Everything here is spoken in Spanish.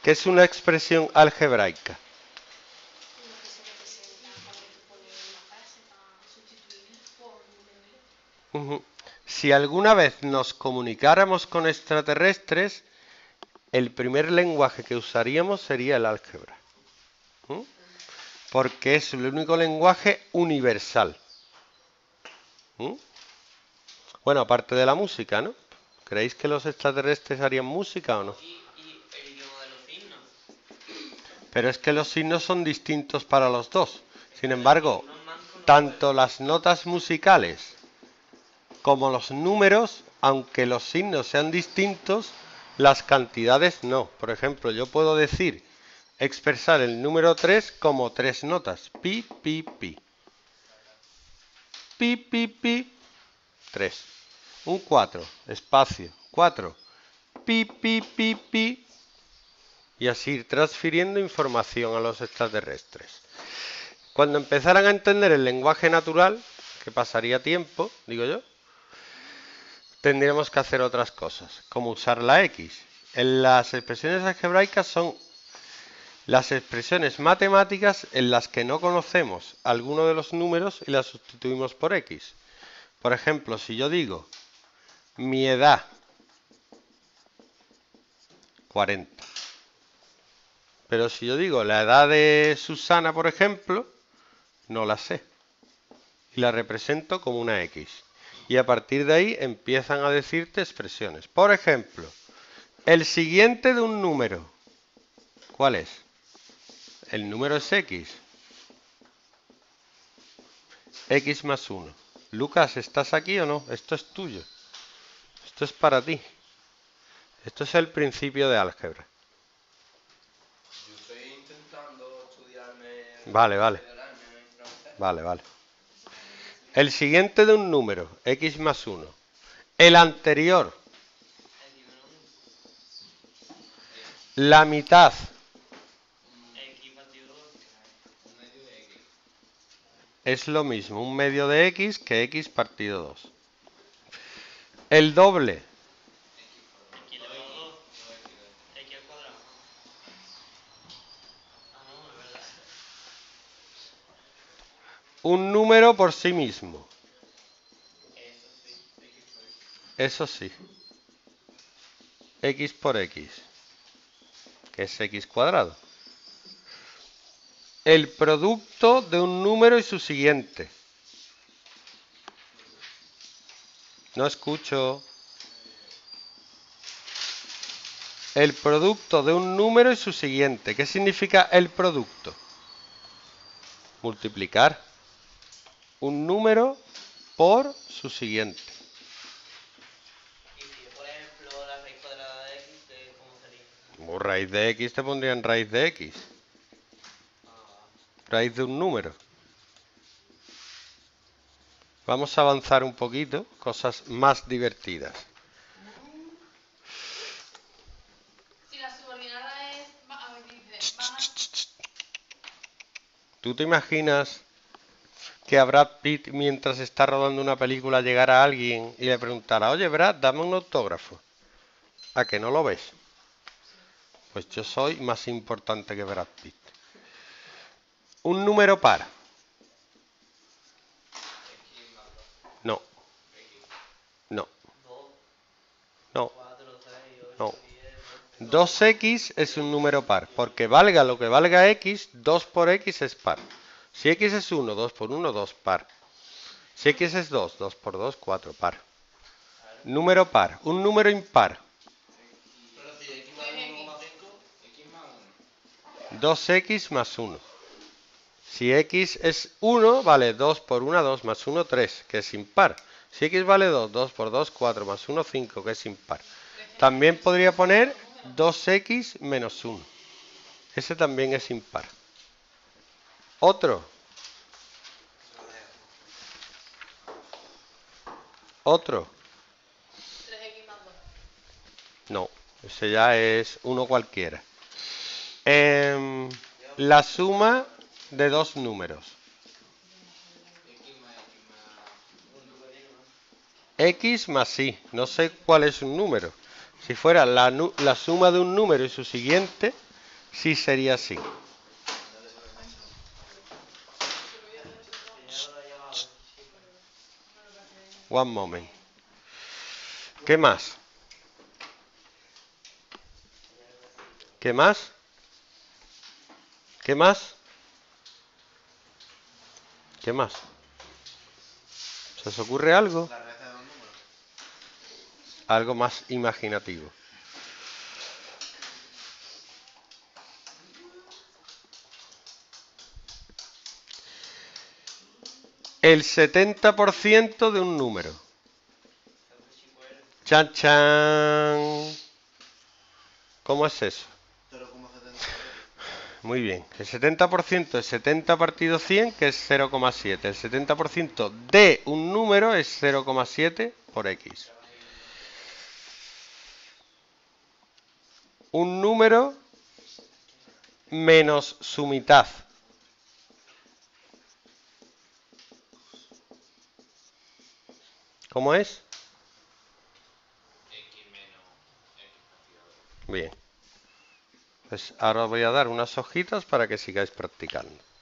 ¿Qué es una expresión algebraica? Una que se representa cuando tú pones una frase para sustituir por número y letra. Si alguna vez nos comunicáramos con extraterrestres, el primer lenguaje que usaríamos sería el álgebra. Porque es el único lenguaje universal. Bueno, aparte de la música, ¿no? ¿Creéis que los extraterrestres harían música o no? ¿Y el idioma de los signos? Pero es que los signos son distintos para los dos. Sin Pero embargo, unos mancos no tanto pueden. las notas musicales como los números, aunque los signos sean distintos, las cantidades no. Por ejemplo, yo puedo decir, expresar el número 3 como 3 notas. Pi, pi, pi. Pi, pi, pi. 3. Un 4. Espacio. 4. Pi, pi, pi, pi. Y así ir transfiriendo información a los extraterrestres. Cuando empezaran a entender el lenguaje natural, que pasaría tiempo, digo yo, tendríamos que hacer otras cosas, como usar la X. En las expresiones algebraicas son las expresiones matemáticas en las que no conocemos alguno de los números y las sustituimos por X. Por ejemplo, si yo digo mi edad, 40. Pero si yo digo la edad de Susana, por ejemplo, no la sé. Y la represento como una X. Y a partir de ahí empiezan a decirte expresiones. Por ejemplo, el siguiente de un número, ¿cuál es? El número es X. X más 1. Lucas, ¿estás aquí o no? Esto es tuyo. Esto es para ti. Esto es el principio de álgebra. Yo estoy intentando estudiarme. Vale. Vale. El siguiente de un número, X más 1. El anterior, la mitad, X partido 2. Un medio de X. es lo mismo, un medio de X que X partido 2. El doble, X elevado a 2. X al cuadrado. Ah, no, es verdad. un número por sí mismo. Eso sí, X por X. Eso sí. X por X, que es X cuadrado. El producto de un número y su siguiente. No escucho. El producto de un número y su siguiente. ¿Qué significa el producto? Multiplicar un número por su siguiente. Y si, por ejemplo, la raíz cuadrada de X, ¿cómo sería? Como raíz de X te pondrían raíz de X. Raíz de un número. Vamos a avanzar un poquito, cosas más divertidas. Si la subordinada es. A ver, dice. Baja. ¿Tú te imaginas que a Brad Pitt, mientras está rodando una película, llegara a alguien y le preguntara, oye Brad, dame un autógrafo? ¿A que no lo ves? Pues yo soy más importante que Brad Pitt. Un número par. X más 2. No, X. no, 2, no, 4, 6, 8, no. 10, 12. 2x es un número par, porque valga lo que valga x, 2 por x es par. Si x es 1, 2 por 1, 2 par. Si x es 2, 2 por 2, 4 par. Número par, un número impar. Pero si X vale 1,5, X más 1. 2x más 1. Si x es 1, vale 2 por 1, 2 más 1, 3, que es impar. Si x vale 2, 2 por 2, 4 más 1, 5, que es impar. También podría poner 2x menos 1. Ese también es impar. Otro. Otro. 3x más 2. No, ese ya es uno cualquiera. La suma de dos números. X más y. No sé cuál es un número. Si fuera la suma de un número y su siguiente, sí sería así. One moment. ¿Qué más? ¿Qué más? ¿Qué más? ¿Qué más? ¿Se os ocurre algo? La raíz de dos números. Algo más imaginativo. El 70% de un número. Chan, chan. ¿Cómo es eso? 0,73. Muy bien. El 70% es 70 partido 100, que es 0,7. El 70% de un número es 0,7 por x. Un número menos su mitad. ¿Cómo es? Bien. Pues ahora os voy a dar unas hojitas para que sigáis practicando.